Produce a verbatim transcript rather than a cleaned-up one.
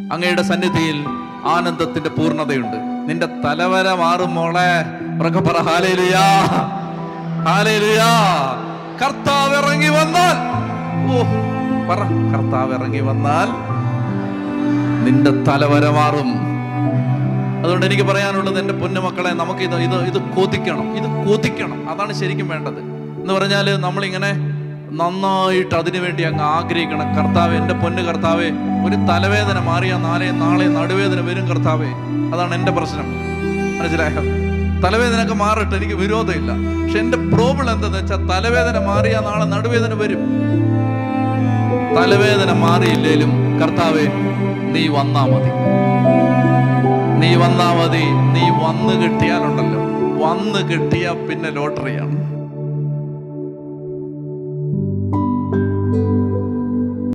അങ്ങയുടെ സന്നിധിയിൽ ആനന്ദത്തിന്റെ പൂർണ്ണതയുണ്ട്. നിന്റെ തലവര മാറും മോളെ. ഉറക്കെ പറ ഹല്ലേലൂയാ, ഹല്ലേലൂയാ. കർത്താവ് ഇറങ്ങി വന്നാൽ, ഓ പറ, കർത്താവ് ഇറങ്ങി വന്നാൽ നിന്റെ തലവര മാറും. അതുകൊണ്ട് എനിക്ക് പറയാനുള്ളത്, എൻ്റെ പൊന്നുമക്കളെ, നമുക്ക് ഇത് ഇത് ഇത് കൊതിക്കണം, ഇത് കൊതിക്കണം. അതാണ് ശരിക്കും വേണ്ടത്. എന്ന് പറഞ്ഞാൽ നമ്മളിങ്ങനെ നന്നായിട്ട് അതിനു വേണ്ടി അങ്ങ് ആഗ്രഹിക്കണം. കർത്താവേ, എൻ്റെ പൊന്നു കർത്താവേ, ഒരു തലവേദന മാറിയാൽ നാളെ നാളെ നടുവേദന വരും കർത്താവേ. അതാണ് എൻ്റെ പ്രശ്നം, മനസ്സിലായോ? തലവേദനയൊക്കെ മാറട്ടെ, എനിക്ക് വിരോധമില്ല. പക്ഷെ എൻ്റെ പ്രോബ്ലം എന്താണെന്ന് വെച്ചാൽ, തലവേദന മാറിയാൽ നാളെ നടുവേദന വരും. തലവേദന മാറിയില്ലേലും കർത്താവേ നീ വന്നാ മതി, നീ വന്നാ മതി. നീ വന്ന് കിട്ടിയാലുണ്ടല്ലോ, വന്ന് കിട്ടിയാൽ പിന്നെ ലോട്ടറിയാണ്.